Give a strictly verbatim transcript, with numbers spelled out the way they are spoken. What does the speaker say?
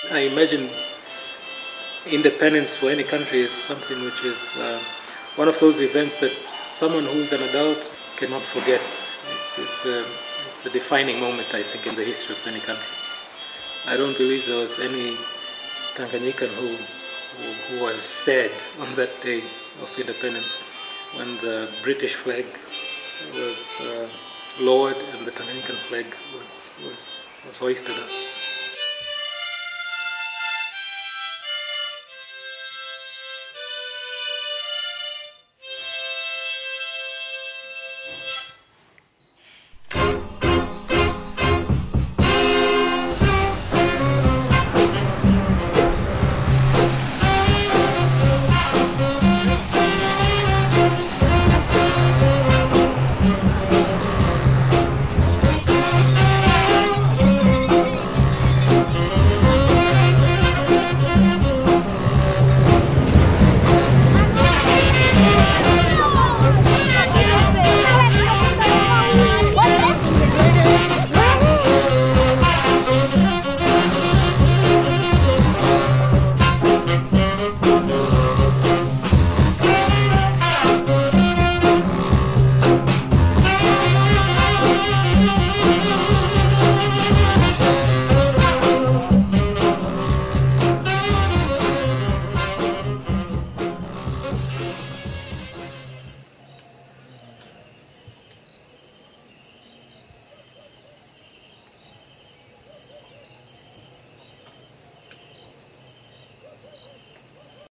I imagine independence for any country is something which is uh, one of those events that someone who is an adult cannot forget. It's, it's, a, it's a defining moment, I think, in the history of any country. I don't believe there was any Tanganyikan who, who, who was sad on that day of independence when the British flag was uh, lowered and the Tanganyikan flag was, was, was hoisted up.